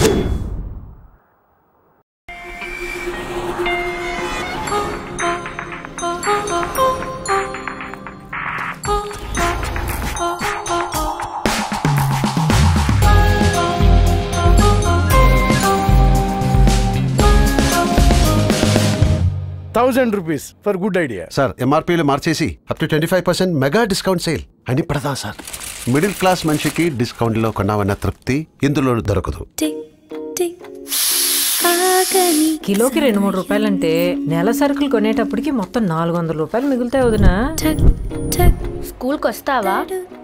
₹1000 for good idea sir. ఎంఆర్పీలు మార్చేసి up to 25% mega discount sale అని పడదా సార్. మిడిల్ క్లాస్ మనిషికి డిస్కౌంట్ లో కొన్నామన్న తృప్తి ఇందులో దొరకదు. కిలోకి 2-3 రూపాయలంటే నెల సరుకులు కొనేటప్పటికి మొత్తం 400 రూపాయలు మిగులుతాయి వదినా. స్కూల్కి వస్తావా?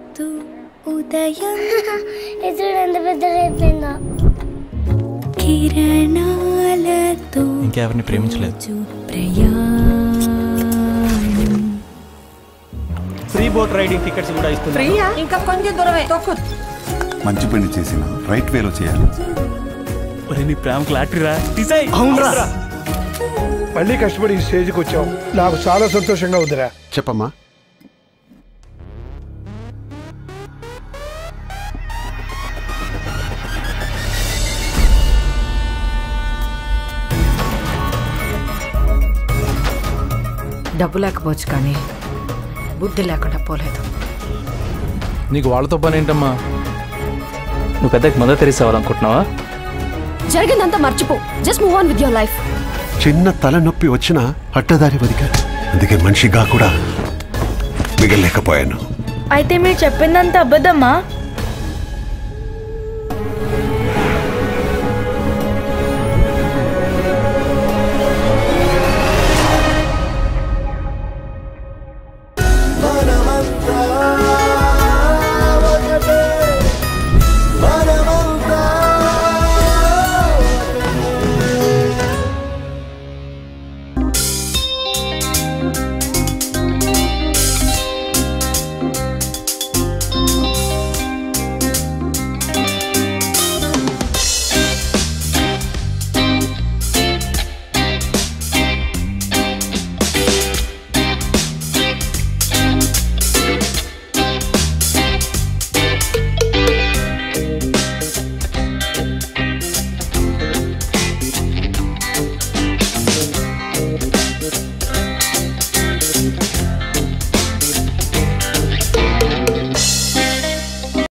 ఇంకెవరిని ప్రేమించలేదు. ఫ్రీ బోట్ రైడింగ్ టికెట్స్ కూడా ఇస్తున్నారు. ఇంకా కొంచెం దూరమే. మంచి పని చేసిన రైట్ వేలో చేయాలి. నీ ప్రేమకు లాటరీరా. అవునరా, మళ్ళీ కష్టపడి ఈ స్టేజ్కి వచ్చావు. నాకు చాలా సంతోషంగా ఉందిరా. చెప్పమ్మా. డబ్బు లేకపోవచ్చు కానీ బుద్ధి లేకుండా పోలేదు. నీకు వాళ్ళతో పని ఏంటమ్మా? నువ్వు పెద్దకి మదర్ తెరీసా అవ్వాలనుకుంటున్నావా? జరిగిందంతా మర్చిపో. Just move on with your life. చిన్న తలనొప్పి వచ్చినా అడ్డదారి బతికా. అందుకే మనిషిగా కూడా మిగలేకపోయాను. అయితే మీరు చెప్పిందంత అబద్ధమా?